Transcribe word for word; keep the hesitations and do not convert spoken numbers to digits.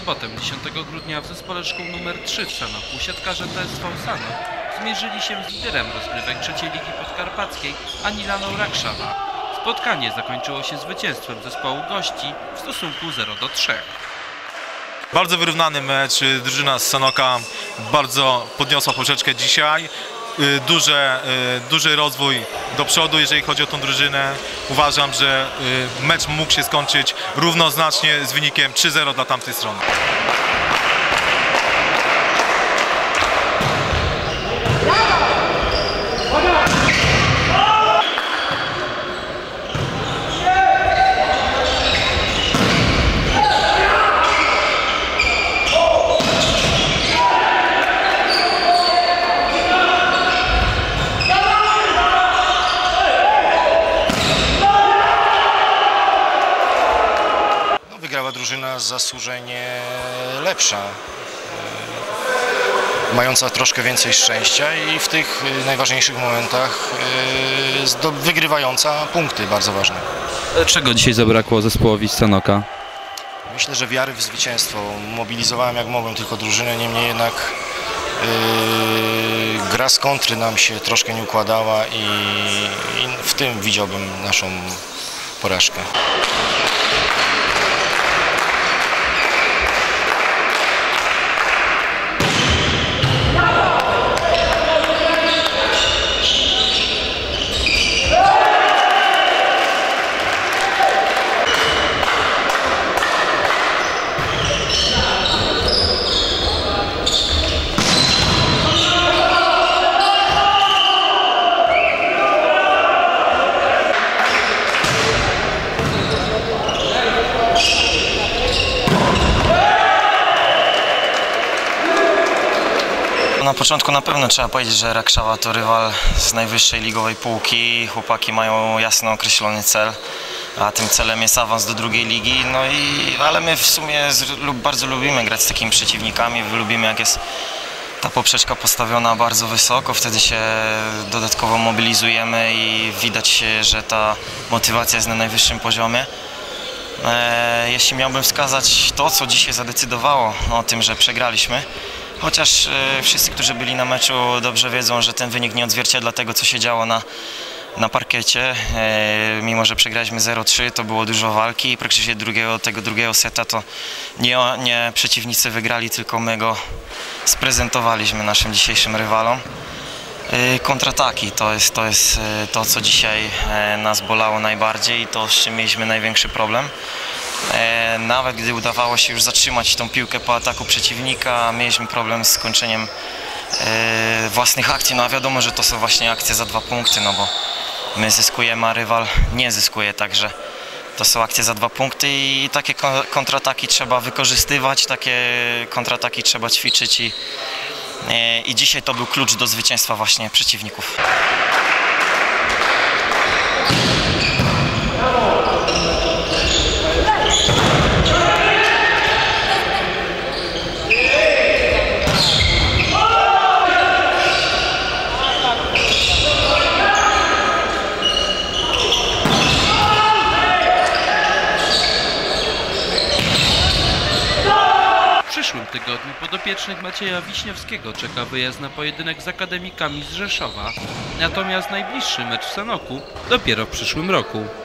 sobotę dziesiątego grudnia w zespole szkół numer trzy w Sanoku siatkarze P S V Sanok zmierzyli się z liderem rozgrywek trzeciej Ligi Podkarpackiej Anilaną Rakszawa. Spotkanie zakończyło się zwycięstwem zespołu gości w stosunku zero do trzech. Bardzo wyrównany mecz, drużyna z Sanoka bardzo podniosła poprzeczkę dzisiaj. Duże, duży rozwój do przodu, jeżeli chodzi o tą drużynę. Uważam, że mecz mógł się skończyć równoznacznie z wynikiem trzy zero dla tamtej strony. Wygrała drużyna zasłużenie lepsza, mająca troszkę więcej szczęścia i w tych najważniejszych momentach wygrywająca punkty bardzo ważne. Czego dzisiaj zabrakło zespołowi z Sanoka? Myślę, że wiary w zwycięstwo. Mobilizowałem jak mogłem tylko drużynę, niemniej jednak yy, gra z kontry nam się troszkę nie układała i, i w tym widziałbym naszą porażkę. Na początku na pewno trzeba powiedzieć, że Rakszawa to rywal z najwyższej ligowej półki. Chłopaki mają jasno określony cel, a tym celem jest awans do drugiej ligi. No i, ale my w sumie z, lub, bardzo lubimy grać z takimi przeciwnikami, lubimy jak jest ta poprzeczka postawiona bardzo wysoko, wtedy się dodatkowo mobilizujemy i widać, że ta motywacja jest na najwyższym poziomie. E, jeśli miałbym wskazać to, co dzisiaj zadecydowało o tym, że przegraliśmy, chociaż e, wszyscy, którzy byli na meczu, dobrze wiedzą, że ten wynik nie odzwierciedla tego, co się działo na, na parkiecie. E, mimo że przegraliśmy zero trzy, to było dużo walki i praktycznie drugiego, tego drugiego seta to nie, nie przeciwnicy wygrali, tylko my go sprezentowaliśmy naszym dzisiejszym rywalom. E, kontrataki to jest, to jest to, co dzisiaj e, nas bolało najbardziej i to, z czym mieliśmy największy problem. E, nawet gdy udawało się już zatrzymać tą piłkę po ataku przeciwnika, mieliśmy problem z skończeniem e, własnych akcji. No a wiadomo, że to są właśnie akcje za dwa punkty, no bo my zyskujemy, a rywal nie zyskuje, także to są akcje za dwa punkty i takie kontrataki trzeba wykorzystywać, takie kontrataki trzeba ćwiczyć i, e, i dzisiaj to był klucz do zwycięstwa właśnie przeciwników. W przyszłym tygodniu podopiecznych Macieja Wiśniewskiego czeka wyjazd na pojedynek z akademikami z Rzeszowa, natomiast najbliższy mecz w Sanoku dopiero w przyszłym roku.